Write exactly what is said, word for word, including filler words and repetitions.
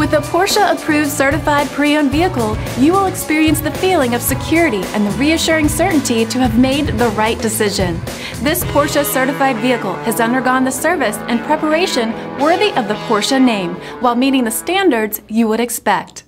With a Porsche-approved certified pre-owned vehicle, you will experience the feeling of security and the reassuring certainty to have made the right decision. This Porsche-certified vehicle has undergone the service and preparation worthy of the Porsche name, while meeting the standards you would expect.